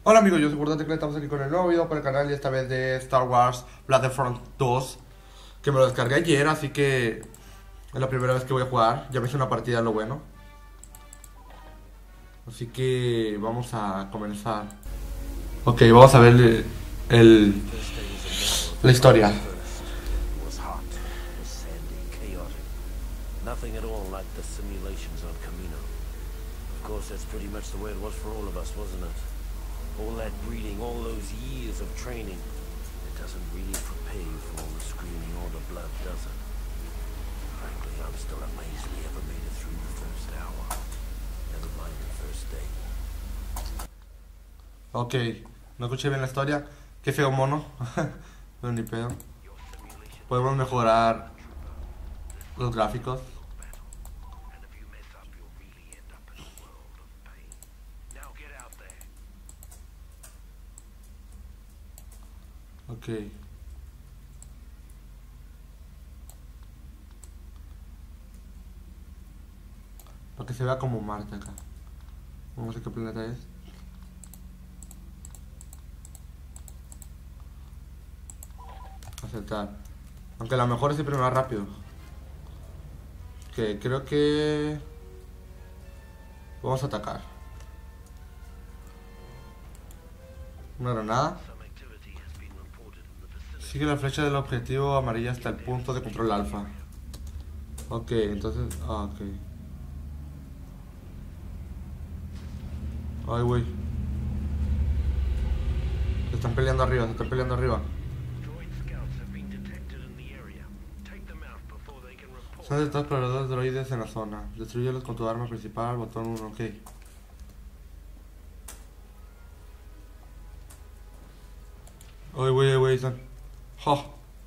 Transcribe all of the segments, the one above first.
Hola amigos, yo soy Gordon, estamos aquí con el nuevo video para el canal y esta vez de Star Wars Battlefront 2, que me lo descargué ayer, así que es la primera vez que voy a jugar. Ya me hice una partida, lo bueno. Así que vamos a comenzar. Ok, vamos a ver la historia. Nothing at all like the simulations on Camino. Of course, that's pretty much the way it was for all of us, wasn't it? All that breeding, all those years of training. It doesn't really prepare you for all the screaming or the blood, does it? Frankly, I'm still amazed we ever made it through the first hour. Never mind the first day. Ok, no escuché bien la historia. Qué feo mono. Pero ni pedo. Podemos mejorar los gráficos. Ok. Para que se vea como Marte acá. Vamos a ver qué planeta es. Aceptar. Aunque a lo mejor es siempre más rápido. Ok, creo que vamos a atacar. Una granada. Sigue la flecha del objetivo amarilla hasta el punto de control alfa. Ok, entonces... ok. Ay, güey. Se están peleando arriba, se están peleando arriba. Son de exploradores droides en la zona. Destruyelos con tu arma principal, botón 1, ok. Ay, güey, están... ¡Oh!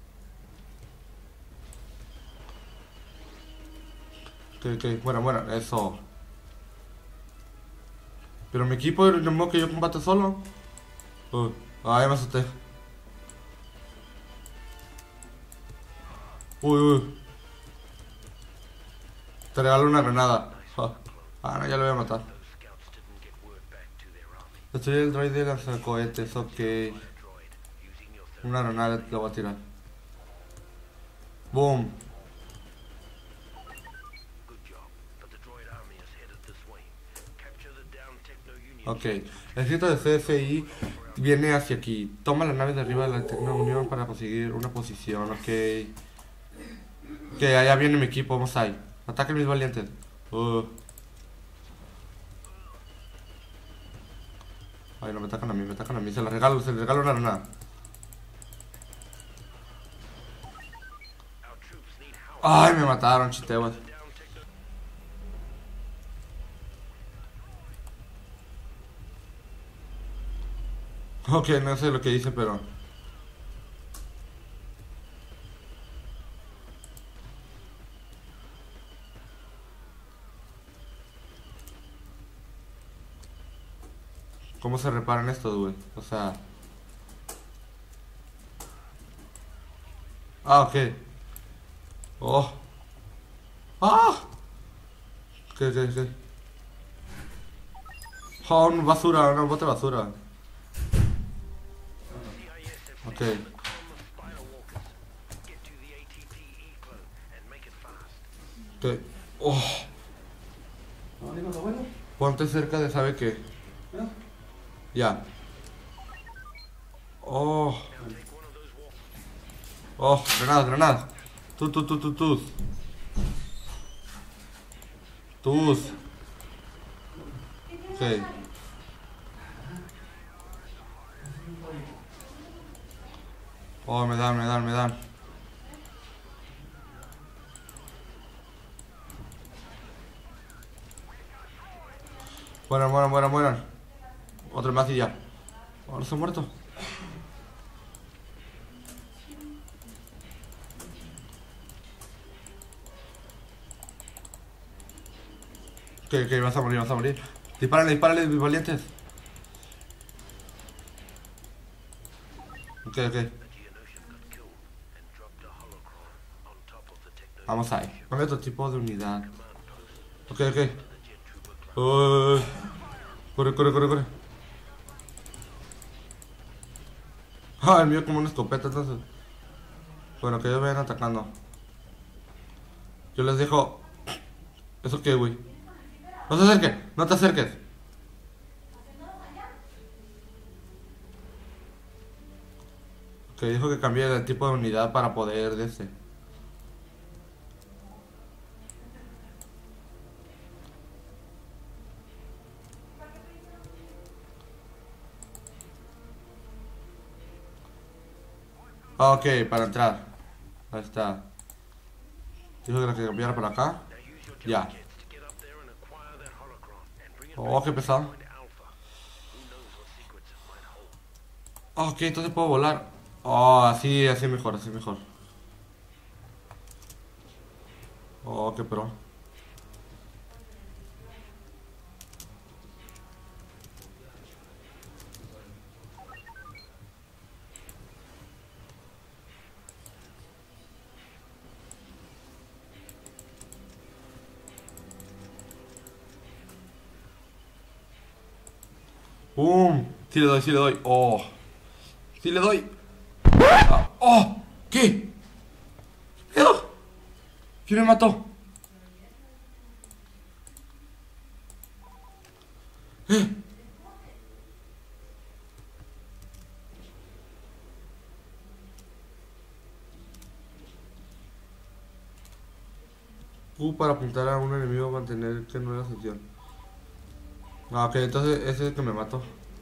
Ok, bueno, eso. Pero mi equipo, no modo que yo combate solo. Ay, me asusté. Uy. Te regalo una granada. No, ya lo voy a matar. Destruye el droide de lanzacohetes, ok. Una granada lo voy a tirar. Boom. Ok, el ejército de CFI viene hacia aquí. Toma la nave de arriba de la Tecno Unión para conseguir una posición, ok. Ok, allá viene mi equipo, vamos ahí. Ataquen mis valientes. Ay, no, me atacan a mí, se les regalo una granada. Ay, me mataron, chiteguas. Ok, no sé lo que hice, pero... ¿Cómo se reparan estos, güey? O sea... ok. Oh. ¿Qué? Oh, basura, una bote de basura. Ok. Ok. Oh. Ponte cerca de sabe qué. Ya. Oh. Granada. Tus. Ok. Oh, me dan. Mueran. Otro más y ya. Ahora se ha muerto. Ok, vas a morir. Dispárale, mis valientes. Ok. Vamos ahí. Con otro tipo de unidad. Ok. Corre. Ah, el mío como una escopeta, entonces. Bueno, que ellos vayan atacando. Yo les dejo. ¿Eso qué, güey? No se acerques, no te acerques. Que dijo que cambie el tipo de unidad para poder de este. Ok, para entrar. Ahí está. Dijo que la que cambiara para acá. Ya. Oh, qué pesado. Ok, entonces puedo volar. Oh, así mejor, así mejor. Oh, qué pro. ¡Pum! Sí le doy, sí le doy. Oh. Sí le doy. Ah, ¡oh! ¿Qué? ¿Qué pedo? ¿Quién me mató? ¿Eh? Para apuntar a un enemigo, mantener que no es la sesión. Ah, ok, entonces ese es el que me mató.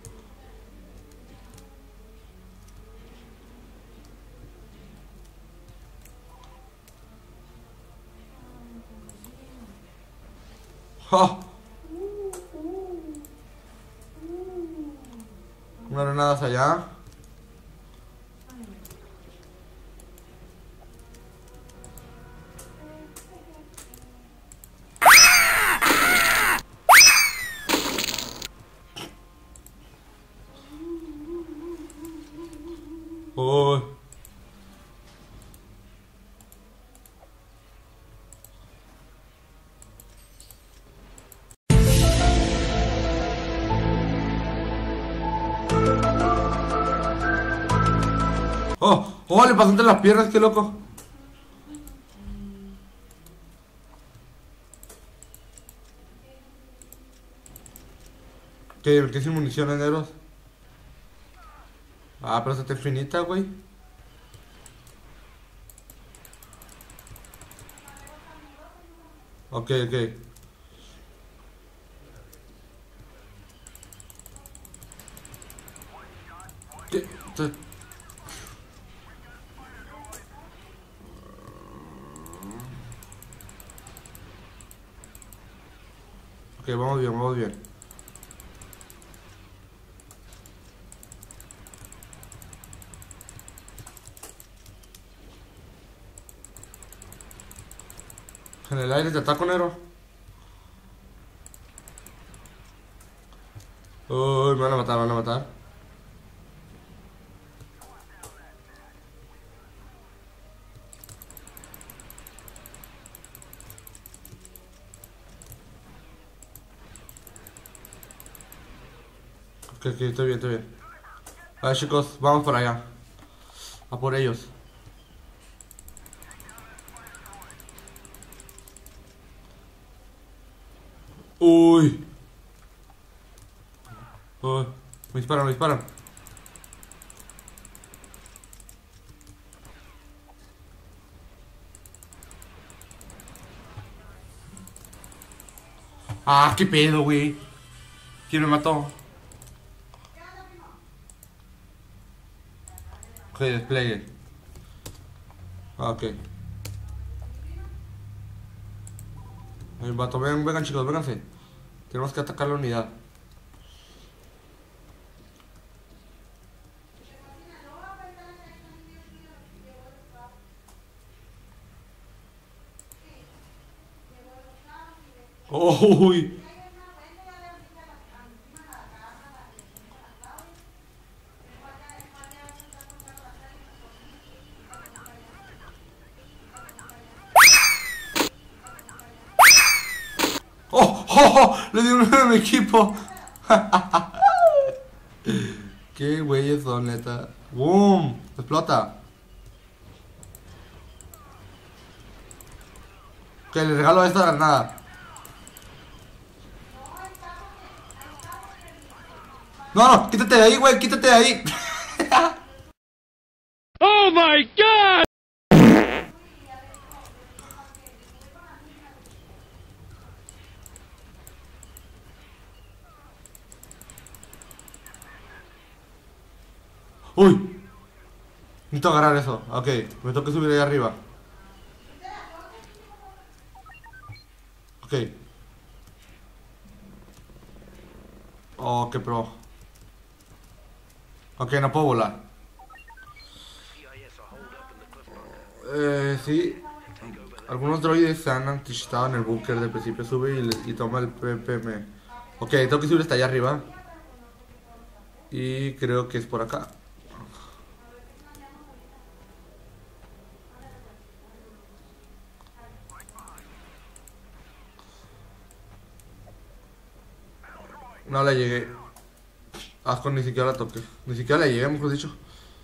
¡Ja! Una granada hacia allá. Oh. Oh, oh, le pasó entre las piernas, qué loco. ¿Qué sin municiones, negros? Ah, pero esa está infinita, güey. Ok, ok. ¿Qué? Ok, vamos bien, vamos bien. En el aire te ataco, negro. Uy, me van a matar, me van a matar. Ok, ok, estoy bien, estoy bien. A ver, chicos, vamos por allá. A por ellos. Uy. Uy. Me disparan, me disparan. Ah, qué pedo, güey. ¿Quién me mató? Ok, despliegue. Ah, ok. Hay un vato. Vengan, chicos, vénganse. Tenemos que atacar la unidad. Uy. ¡Oh! ¡Oh! Le di uno a mi equipo. Qué güeyes son, neta. ¡Boom! Explota. Que le regalo esta granada. No, no, quítate de ahí, güey, quítate de ahí. Oh my god! Uy. Necesito agarrar eso. Ok, me toca subir ahí arriba. Ok. Oh, qué pro. Ok, no puedo volar. Sí. Algunos droides se han anticipado en el búnker. Del principio sube y toma el PPM. Ok, tengo que subir hasta allá arriba. Y creo que es por acá. No la llegué. Asco, ni siquiera la toqué. Ni siquiera la llegué, mejor dicho.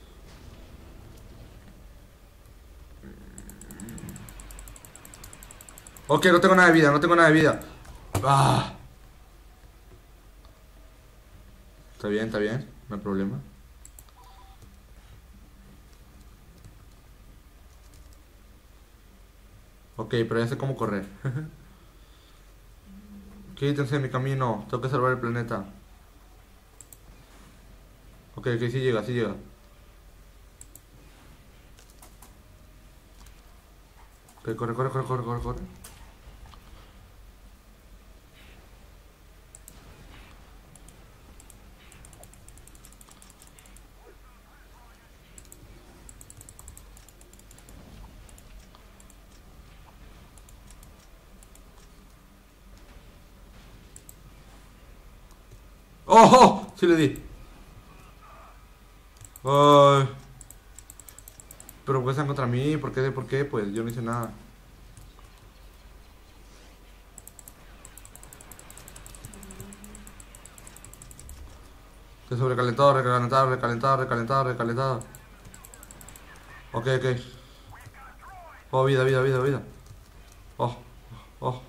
Ok, no tengo nada de vida, no tengo nada de vida. Ah. Está bien, no hay problema. Ok, pero ya sé cómo correr. Quítense de mi camino, tengo que salvar el planeta. Ok, sí llega, sí llega. Ok, corre, corre, corre, corre, corre, corre. ¡Oh! ¡Oh! Sí le di. Ay. Pero ¿por qué están contra mí? ¿Por qué? ¿Por qué? Pues yo no hice nada. Se sobrecalentado, recalentado, recalentado, recalentado, recalentado. Ok, ok. Oh, vida, vida, vida, vida. Oh, oh.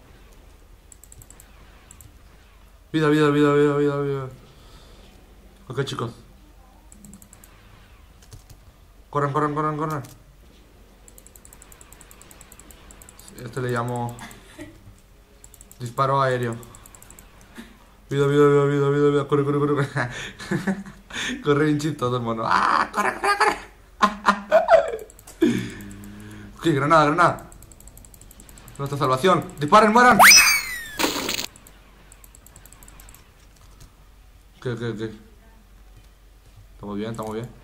Vida, vida, vida, vida, vida, vida. Ok, chicos. Corran, corran, corran, corran. Este le llamo disparo aéreo. Vida, vida, vida, vida, vida, vida. Corre, corre, corre, corre. Corre bien chistoso el mono. ¡Ah! ¡Corre, corre, corre! Ok, granada, granada. Nuestra salvación. ¡Disparen, mueran! Ok, ok, ok. Estamos bien, estamos bien.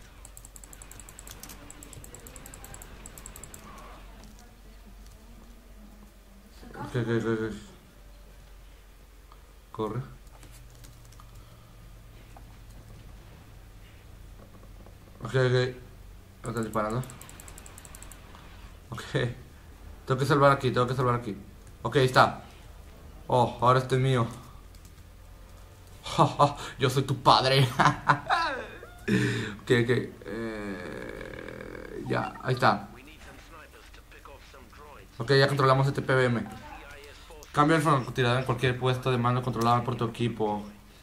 Ok, ok, ok, ok. Corre. Ok, ok. No están disparando. Ok. Tengo que salvar aquí, tengo que salvar aquí. Ok, ahí está. Oh, ahora este es mío. Yo soy tu padre. Ok, ok. Ya, ahí está. Ok, ya controlamos este PBM. Cambia el francotirador en cualquier puesto de mando controlado por tu equipo.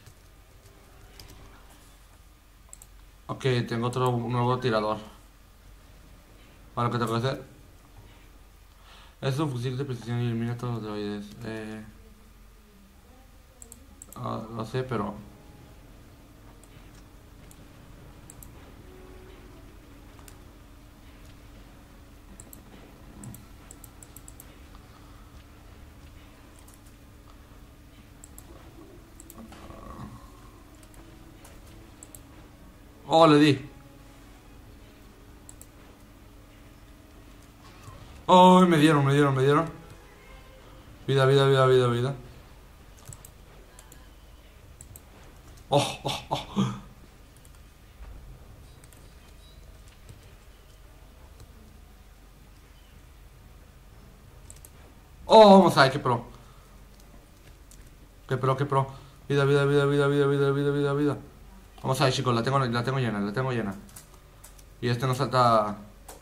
Ok, tengo otro nuevo tirador. Ahora, ¿qué tengo que hacer? Es un fusil de precisión y elimina todos los droides. No sé, pero... Oh, le di. Oh, me dieron, me dieron, me dieron. Vida, vida, vida, vida, vida. Oh, oh, oh. Oh, vamos a ver, qué pro. Qué pro, qué pro. Vida, vida, vida, vida, vida, vida, vida, vida, vida. Vamos a ver, chicos, la tengo llena, la tengo llena. Y este no salta.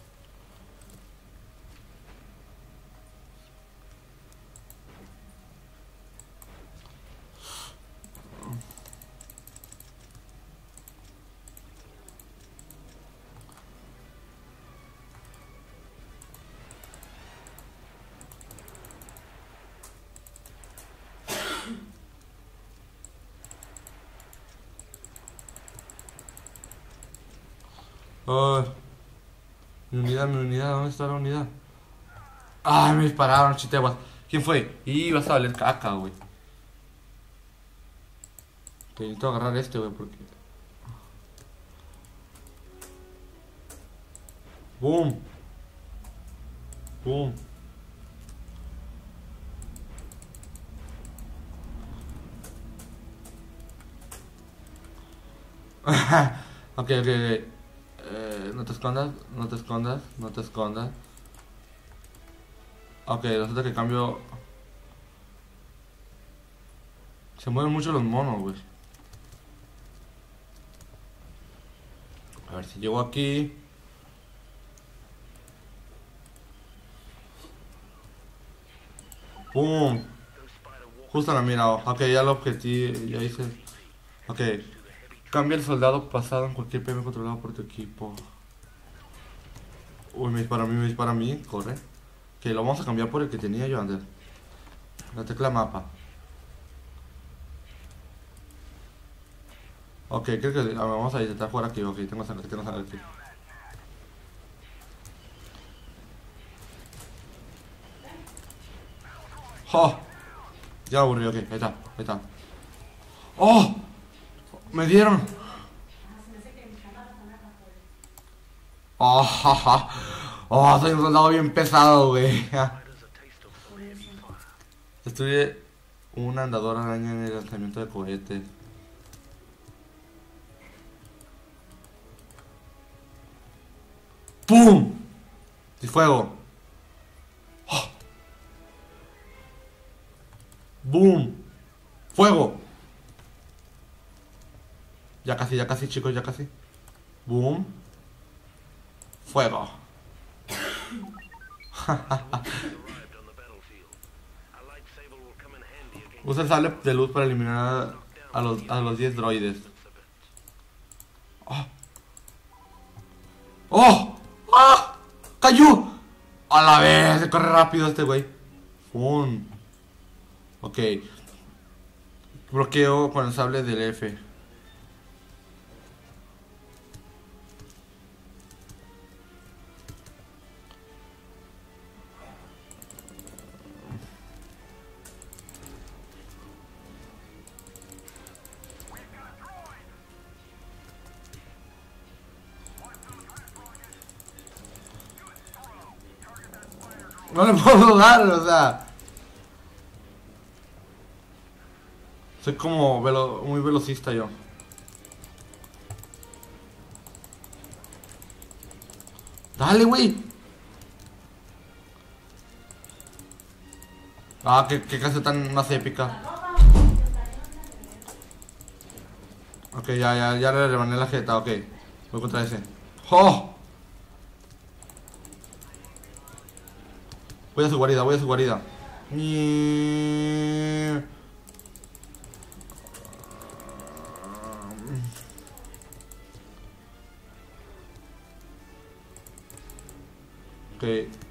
Oh, mi unidad, ¿dónde está la unidad? Ay, me dispararon, chiteguas. ¿Quién fue? Y vas a valer caca, güey. Que necesito agarrar este, güey, porque... Boom. Boom. Ok, ok, ok. No te escondas, no te escondas, no te escondas. Ok, resulta que cambio. Se mueven mucho los monos, güey. A ver si llego aquí. ¡Pum! Justo en la mira. Ok, ya lo objetí, ya hice. Ok. Cambia el soldado pasado en cualquier PM controlado por tu equipo. Uy, me dispara a mí, corre. Que lo vamos a cambiar por el que tenía yo antes. La tecla mapa. Ok, creo que vamos a intentar jugar aquí. Ok, tengo sangre aquí. ¡Oh! Ya aburrí, ok, ahí está. ¡Oh! ¡Me dieron! ¡Oh! ¡Ja! ¡Oh! Soy un soldado bien pesado, güey. Destruye una andadora araña en el lanzamiento de cohetes. ¡Pum! Y fuego. ¡Oh! ¡Boom! ¡Fuego! Ya casi, chicos, ya casi. ¡Boom! ¡Fuego! Usa el sable de luz para eliminar a los 10 droides. ¡Oh! ¡Oh! ¡Ah! ¡Cayó! A la vez, se corre rápido este güey. ¡Fum! Ok. Bloqueo con el sable del F. No le puedo dar, o sea. Soy como muy velocista yo. Dale, güey. Ah, qué clase tan más épica. Ok, ya le rebané la jeta, ok. Voy contra ese. ¡Oh! Voy a su guarida. Ok.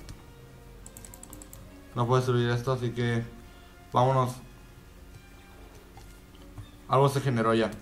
No puedo subir esto, así que vámonos. Algo se generó ya.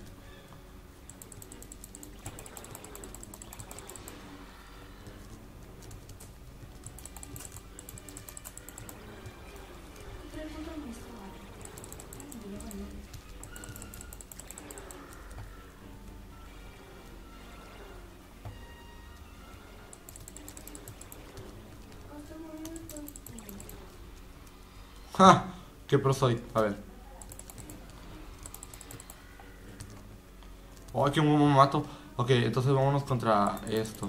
¡Ja! ¡Qué pro soy! A ver. ¡Ay, qué me mato! Ok, entonces vámonos contra esto.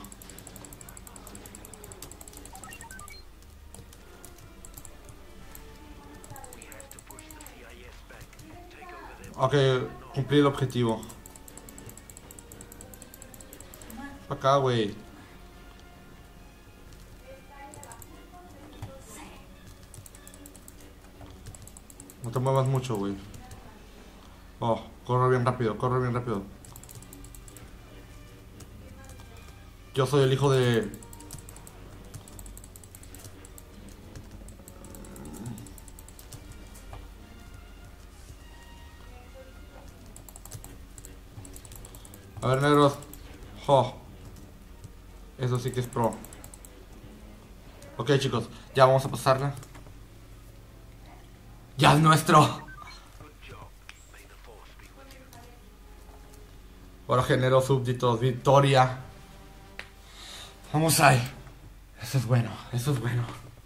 Ok, cumplí el objetivo. Para acá, güey. No te muevas mucho, güey. Oh, corre bien rápido, corre bien rápido. Yo soy el hijo de... A ver, negros. Oh. Eso sí que es pro. Ok, chicos, ya vamos a pasarla. ¡Ya es nuestro! Ahora genero súbditos, victoria. Vamos ahí. Eso es bueno, eso es bueno.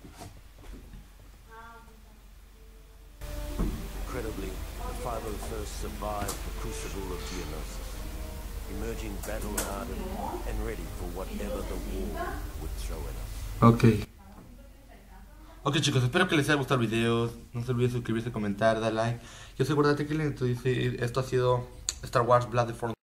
Incredibly, the 501st survived the crucible of Geonosis, emerging battle-hardened and ready for whatever the war would throw at us. Ok. Ok, chicos, espero que les haya gustado el video. No se olviden suscribirse, comentar, dar like. Yo soy Guardate que esto ha sido Star Wars Blood